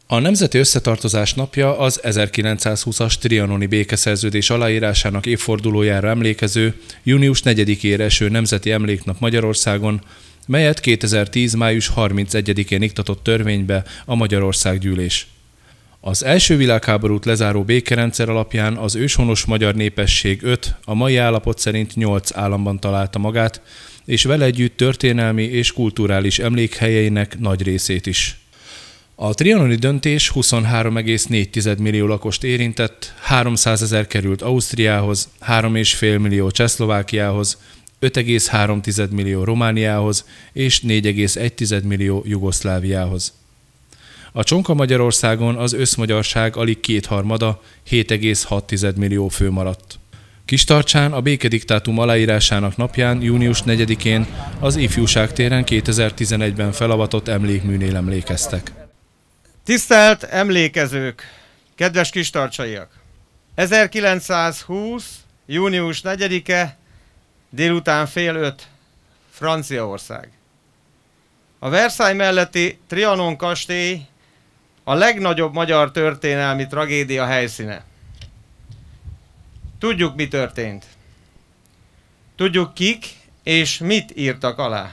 A Nemzeti Összetartozás napja az 1920-as trianoni békeszerződés aláírásának évfordulójára emlékező június 4-ére eső nemzeti emléknap Magyarországon, melyet 2010. május 31-én iktatott törvénybe a Magyarországgyűlés. Az első világháborút lezáró békerendszer alapján az őshonos magyar népesség 5, a mai állapot szerint 8 államban találta magát, és vele együtt történelmi és kulturális emlékhelyeinek nagy részét is. A trianoni döntés 23,4 millió lakost érintett, 300 000 került Ausztriához, 3,5 millió Csehszlovákiához, 5,3 millió Romániához és 4,1 millió Jugoszláviához. A csonka Magyarországon az összmagyarság alig kétharmada, 7,6 millió fő maradt. Kistarcsán a békediktátum aláírásának napján, június 4-én az Ifjúság téren 2011-ben felavatott emlékműnél emlékeztek. Tisztelt emlékezők, kedves kistarcsaiak! 1920. június 4-e, délután 4:30, Franciaország. A Versailles melletti Trianon kastély a legnagyobb magyar történelmi tragédia helyszíne. Tudjuk, mi történt. Tudjuk, kik és mit írtak alá.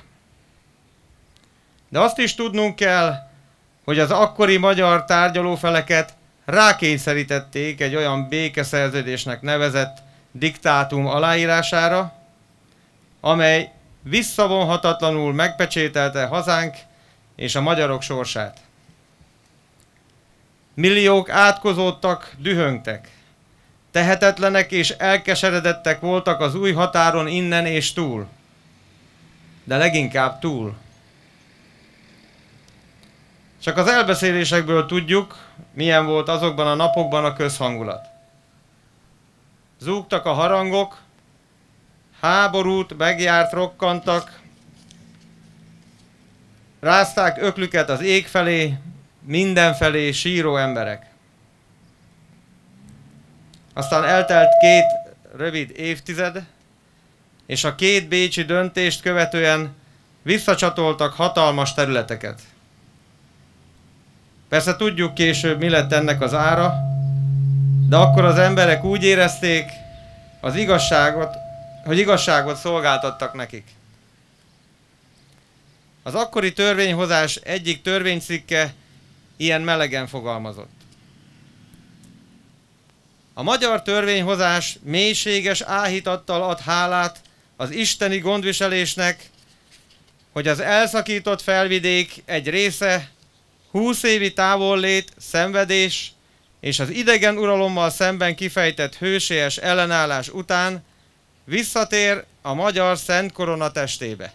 De azt is tudnunk kell, hogy az akkori magyar tárgyalófeleket rákényszerítették egy olyan békeszerződésnek nevezett diktátum aláírására, amely visszavonhatatlanul megpecsételte hazánk és a magyarok sorsát. Milliók átkozódtak, dühöngtek. Tehetetlenek és elkeseredettek voltak az új határon innen és túl. De leginkább túl. Csak az elbeszélésekből tudjuk, milyen volt azokban a napokban a közhangulat. Zúgtak a harangok, háborút megjárt rokkantak, rázták öklüket az ég felé, mindenfelé síró emberek. Aztán eltelt 2 rövid évtized, és a 2 bécsi döntést követően visszacsatoltak hatalmas területeket. Persze tudjuk később, mi lett ennek az ára, de akkor az emberek úgy érezték, hogy igazságot szolgáltattak nekik. Az akkori törvényhozás egyik törvénycikke ilyen melegen fogalmazott. A magyar törvényhozás mélységes áhítattal ad hálát az isteni gondviselésnek, hogy az elszakított felvidék egy része 20 évi távollét, szenvedés és az idegen uralommal szemben kifejtett hősies ellenállás után visszatér a magyar Szent Korona testébe.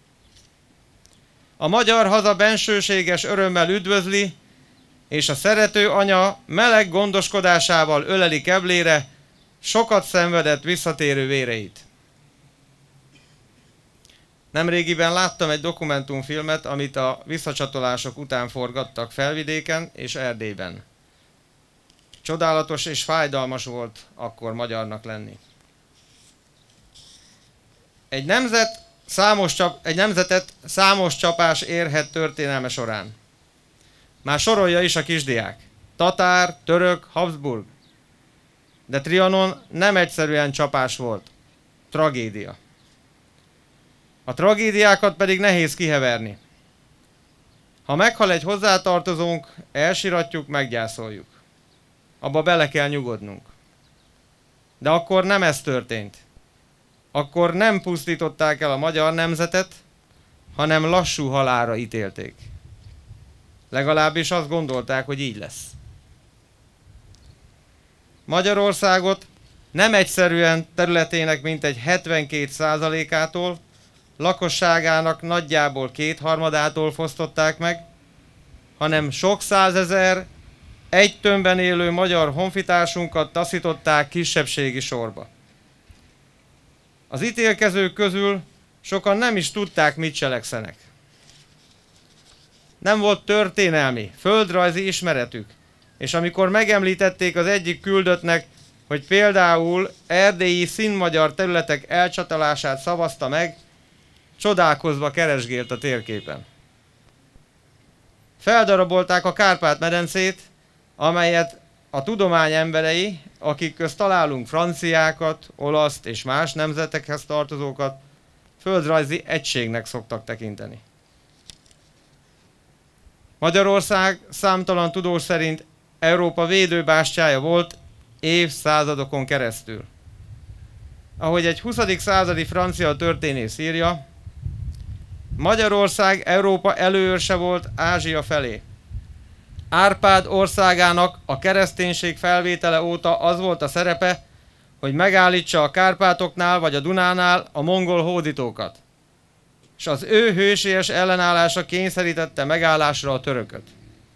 A magyar haza bensőséges örömmel üdvözli, és a szerető anya meleg gondoskodásával öleli keblére sokat szenvedett visszatérő véreit. Nemrégiben láttam egy dokumentumfilmet, amit a visszacsatolások után forgattak Felvidéken és Erdélyben. Csodálatos és fájdalmas volt akkor magyarnak lenni. Egy nemzetet számos csapás érhet történelme során. Már sorolja is a kisdiák. Tatár, török, Habsburg. De Trianon nem egyszerűen csapás volt. Tragédia. A tragédiákat pedig nehéz kiheverni. Ha meghal egy hozzátartozónk, elsiratjuk, meggyászoljuk. Abba bele kell nyugodnunk. De akkor nem ez történt. Akkor nem pusztították el a magyar nemzetet, hanem lassú halálra ítélték. Legalábbis azt gondolták, hogy így lesz. Magyarországot nem egyszerűen területének mintegy 72%-ától, lakosságának nagyjából 2/3-ától fosztották meg, hanem sok százezer, egy tömbben élő magyar honfitársunkat taszították kisebbségi sorba. Az ítélkezők közül sokan nem is tudták, mit cselekszenek. Nem volt történelmi, földrajzi ismeretük, és amikor megemlítették az egyik küldöttnek, hogy például erdélyi színmagyar területek elcsatolását szavazta meg, csodálkozva keresgélt a térképen. Feldarabolták a Kárpát-medencét, amelyet a tudomány emberei, akik közt találunk franciákat, olaszt és más nemzetekhez tartozókat, földrajzi egységnek szoktak tekinteni. Magyarország számtalan tudós szerint Európa védőbástyája volt évszázadokon keresztül. Ahogy egy 20. századi francia történész írja, Magyarország Európa előőrse volt Ázsia felé. Árpád országának a kereszténység felvétele óta az volt a szerepe, hogy megállítsa a Kárpátoknál vagy a Dunánál a mongol hódítókat, és az ő hősies ellenállása kényszerítette megállásra a törököt.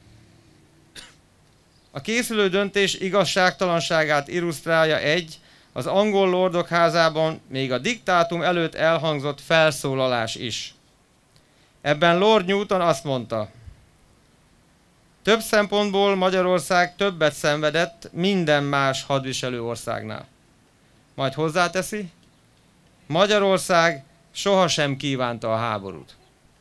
A készülő döntés igazságtalanságát illusztrálja az angol lordok házában még a diktátum előtt elhangzott felszólalás is. Ebben Lord Newton azt mondta: több szempontból Magyarország többet szenvedett minden más hadviselő országnál. Majd hozzáteszi, Magyarország sohasem kívánta a háborút.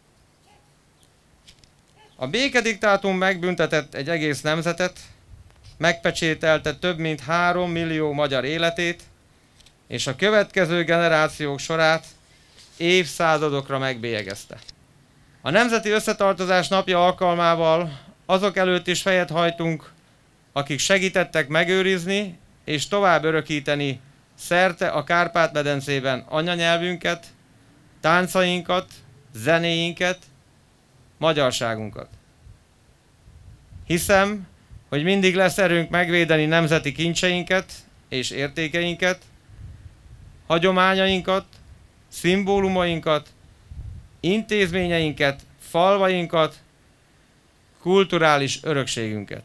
A békediktátum megbüntetett egy egész nemzetet, megpecsételte több mint 3 millió magyar életét, és a következő generációk sorát évszázadokra megbélyegezte. A Nemzeti Összetartozás napja alkalmával azok előtt is fejet hajtunk, akik segítettek megőrizni és tovább örökíteni szerte a Kárpát-medencében anyanyelvünket, táncainkat, zenéinket, magyarságunkat. Hiszem, hogy mindig lesz erőnk megvédeni nemzeti kincseinket és értékeinket, hagyományainkat, szimbólumainkat, intézményeinket, falvainkat, kulturális örökségünket.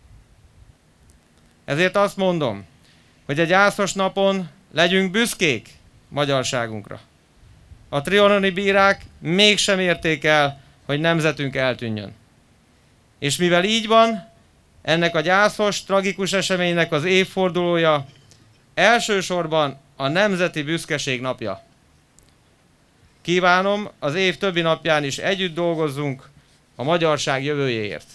Ezért azt mondom, hogy egy ászos napon legyünk büszkék magyarságunkra. A trianoni bírák mégsem érték el, hogy nemzetünk eltűnjön. És mivel így van, ennek a gyászos, tragikus eseménynek az évfordulója elsősorban a Nemzeti Büszkeség napja. Kívánom, az év többi napján is együtt dolgozzunk a magyarság jövőjéért.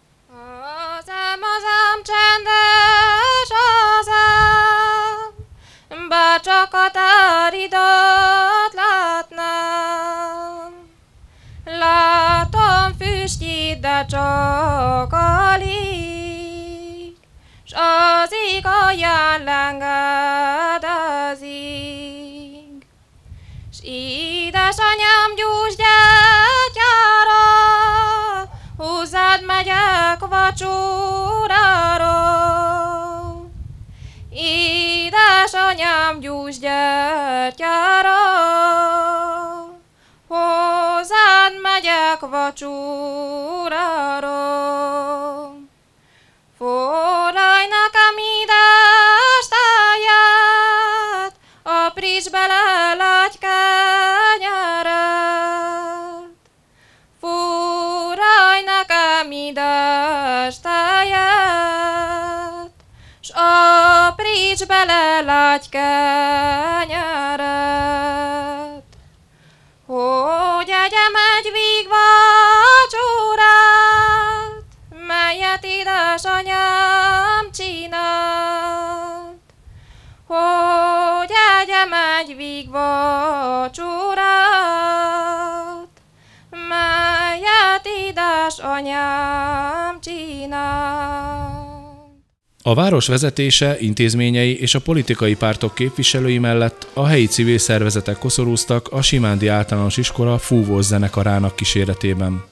Hazám csendes hazám, bár csak a táridat látnám. Látom füstjét, de csak alig, s az ég alján lengedezik. S édesanyám gyújts gyertyára, hozzád megyek vacsorára. Édesanyám gyújts gyertyára, hozzád megyek vacsorára. Forraj nekem édes tejet, apríts bele lágy kenyeret. Forraj nekem édes tejet, s apríts bele lágy kenyeret. Hogy egyem egy vígvacsorát, melyet édesanyám csinált. Hogy egyem egy vígvacsorát, melyet édesanyám csinált. A város vezetése, intézményei és a politikai pártok képviselői mellett a helyi civil szervezetek koszorúztak a Simándi Általános Iskola fúvós zenekarának kíséretében.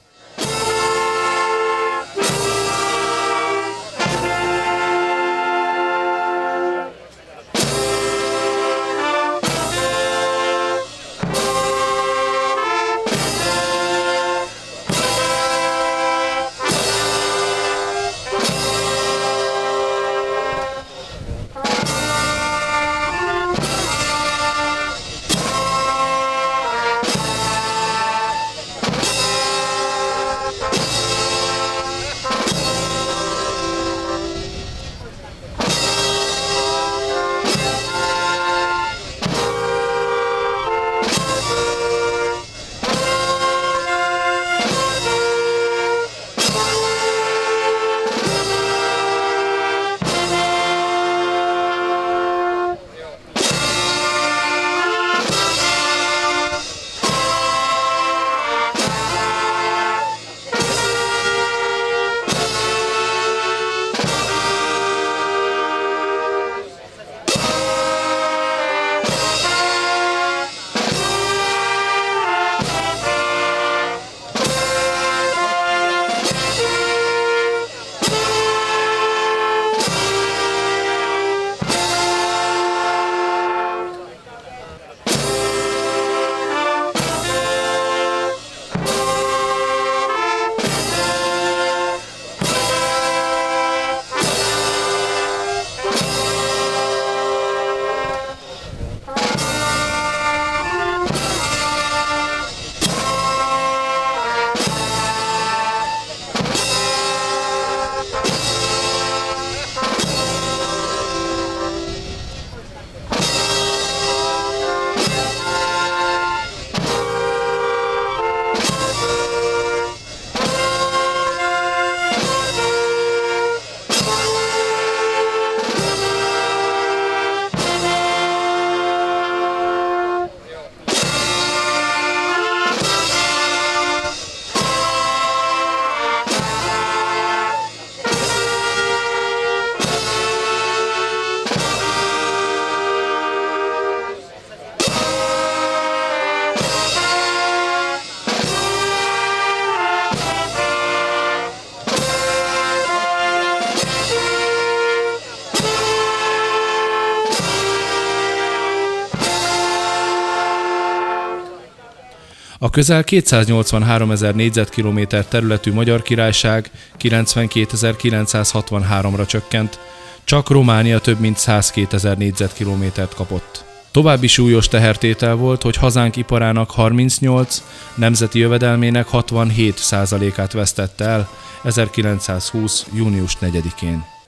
A közel 283 000 négyzetkilométer területű Magyar Királyság 92.963-ra csökkent, csak Románia több mint 102 000 négyzetkilométert kapott. További súlyos tehertétel volt, hogy hazánk iparának 38, nemzeti jövedelmének 67%-át vesztette el 1920. június 4-én.